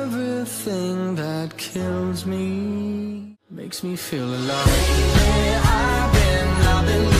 Everything that kills me makes me feel alive. Yeah, I've been